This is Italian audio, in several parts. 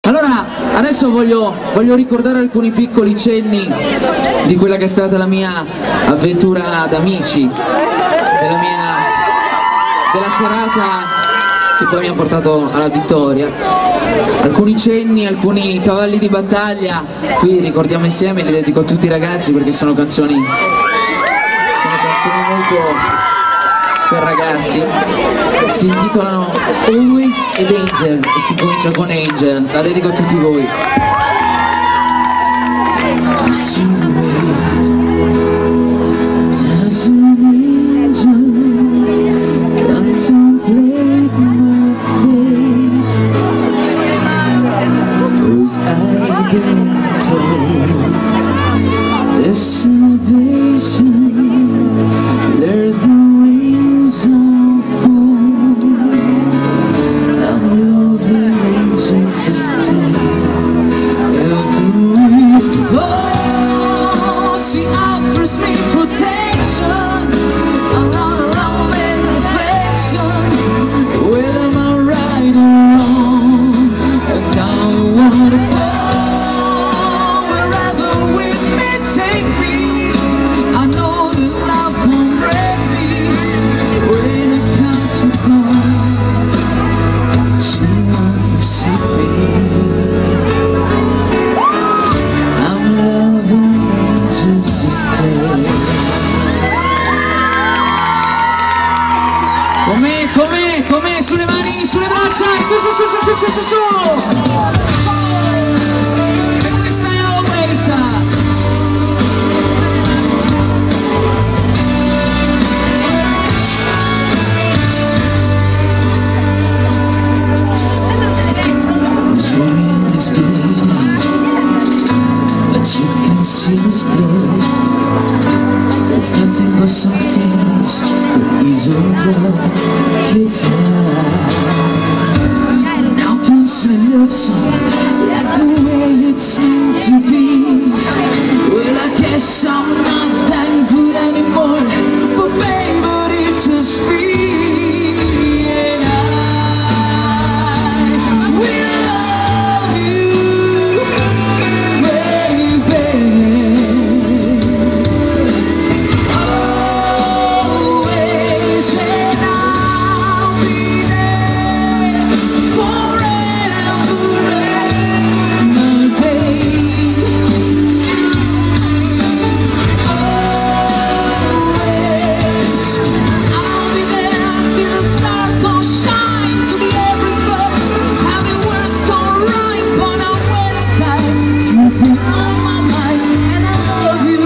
Allora, adesso voglio ricordare alcuni piccoli cenni di quella che è stata la mia avventura d'amici, della serata che poi mi ha portato alla vittoria. Alcuni cenni, alcuni cavalli di battaglia, qui ricordiamo insieme, li dedico a tutti i ragazzi perché sono canzoni molto per ragazzi. Si intitolano Always ed Angel e si comincia con Angel, la dedico a tutti voi. I see the weight, there's an angel, contemplate my fate, 'cause I've been told there's salvation, there's the wings of fall. I'm loving angels to stay everywhere. Oh, she offers me protection, a lot of love and affection, whether am I right or wrong, and down the waterfall, wherever with me take me. I know that love won't break me when it comes to God. She won't forsake me. I'm loving angels to stay. Com'è, sulle mani, sulle braccia, su. E questa è Always. But you can see this blood. It's nothing but some feelings that ease under guitar. Now peace and love song, like the way it's meant to be. Well, I guess I'm not that good anymore, but baby, it's just me. And I will love you, baby. Always, and I'll be there forever and a day. Always, I'll be there till the star don't shine, till the air is burst, how the words don't rhyme, but I'm waiting time. You've been on my mind, and I love you.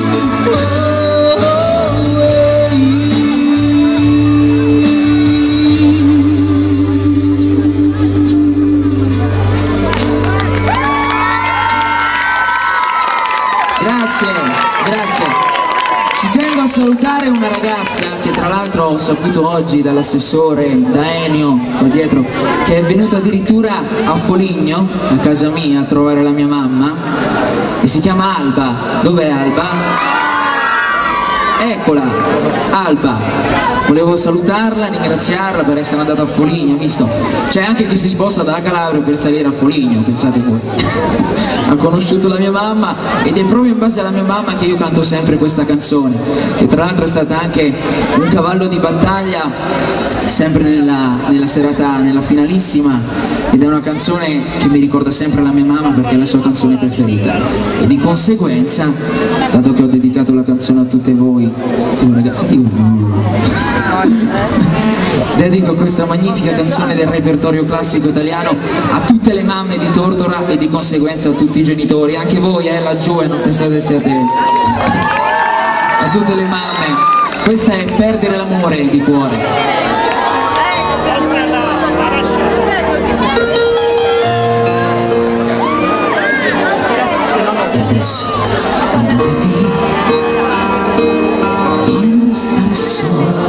Grazie. Ci tengo a salutare una ragazza che tra l'altro ho saputo oggi dall'assessore, da Ennio, qua dietro, che è venuta addirittura a Foligno, a casa mia, a trovare la mia mamma, e si chiama Alba. Dov'è Alba? Eccola, Alba. Volevo salutarla, ringraziarla per essere andata a Foligno, visto? C'è anche chi si sposta dalla Calabria per salire a Foligno, pensate voi. Ha conosciuto la mia mamma ed è proprio in base alla mia mamma che io canto sempre questa canzone, che tra l'altro è stata anche un cavallo di battaglia sempre nella serata, nella finalissima, ed è una canzone che mi ricorda sempre la mia mamma perché è la sua canzone preferita, e di conseguenza, dato che ho dedicato la canzone a tutte voi, siamo ragazzi, dedico questa magnifica canzone del repertorio classico italiano a tutte le mamme di Tortora e di conseguenza a tutti i genitori, anche voi laggiù, e non pensate siate, a tutte le mamme. Questa è Perdere l'amore di cuore. E adesso andate via, voglio restare sola,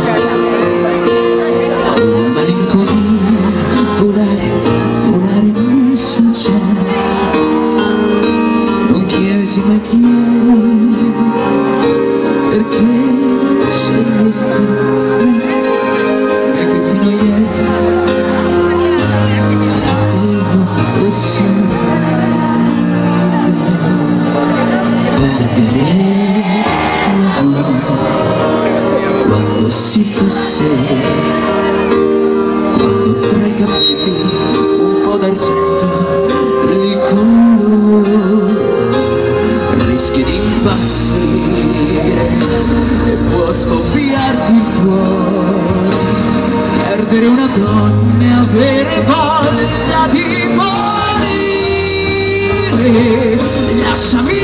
con la malinconia, volare immenso in cielo. Non chiesi mai chi eri, perché scegliesti me. Perdere l'amore quando si fa sera, quando tra i capelli un po' d'argento li colora, rischi di impazzire e può scoppiarti il cuore. Perdere una donna e avere voglia di morire, lasciami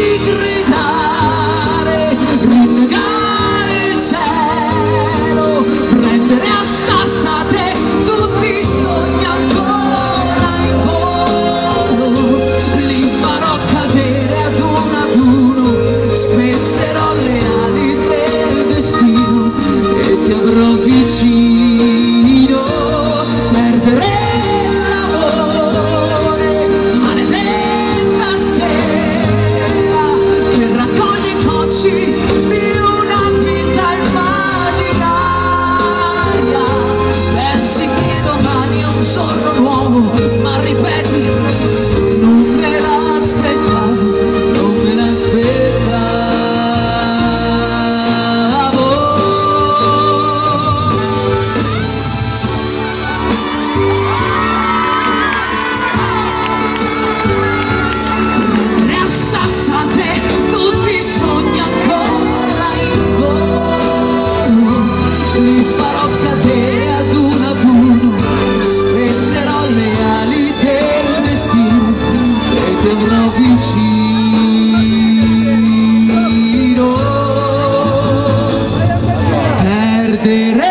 gridare, rinnegare il cielo, prendere a sassate tutti i sogni ancora in volo, li farò cadere ad uno, spezzerò le ali del destino e ti avrò vicino. Perdere l'amore, maledetta sera che raccoglie i cocci di una vita immaginaria. Pensi che domani è un giorno nuovo, ma ripeti, non me l'aspettavo, non me l'aspettavo. Tutti i sogni ancora in volo, li farò cadere ad uno, spezzerò le ali del destino e ti avrò vicino. Perdere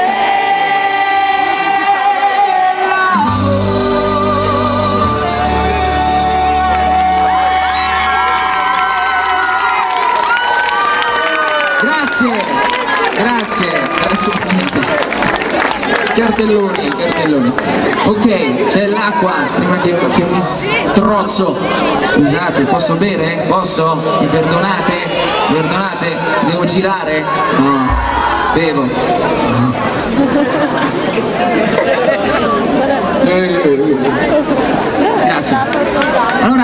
grazie cartelloni. Ok, c'è l'acqua prima che mi strozzo. Scusate, posso bere? Posso? Mi perdonate? Devo girare? No, bevo. Grazie. Allora